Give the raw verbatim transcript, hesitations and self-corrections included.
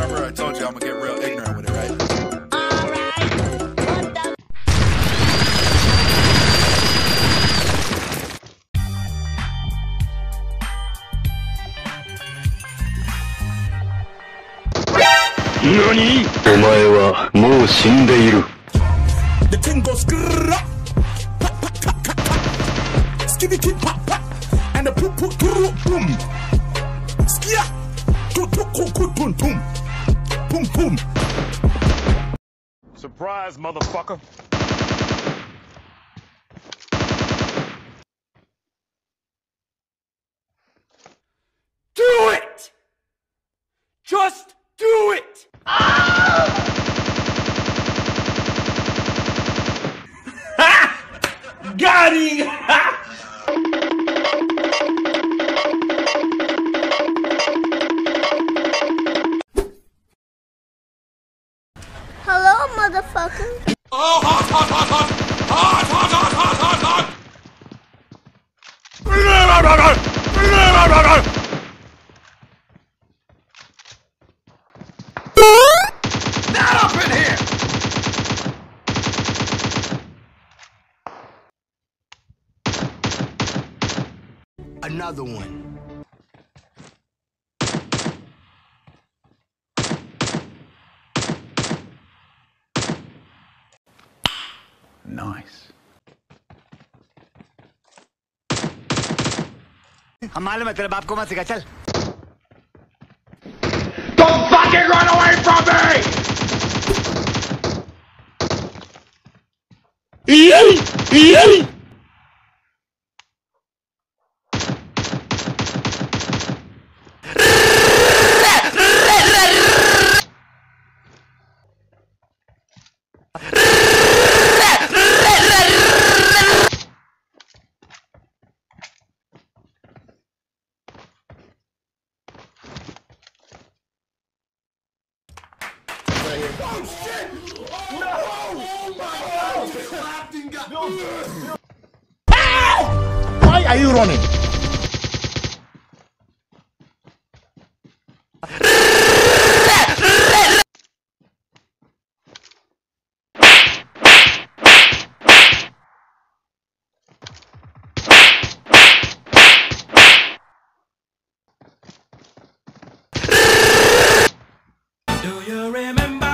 remember I told you I'm gonna get real ignorant with it, right? NANI?! お前はもう死んでいる。 The thing goes grrrr, pop, pop, pop, pop, pop. Skibby keep pop, pop. And the poop, poop, poop, boom. Skia, to, to, to, to, boom, boom. Boom, boom. Surprise, motherfucker. Do it! Just do it! Ah! Got him! Hello, motherfucker. Oh, hot, hot, hot, hot. Hot, hot, hot, hot, hot, hot. Not up in here! Another one. Nice. हम मालूम है तेरे बाप को मत सिखा चल Don't fucking run away from me! Yay! Yay! Oh shit! No! Oh my God! No! Why are you running? Do you remember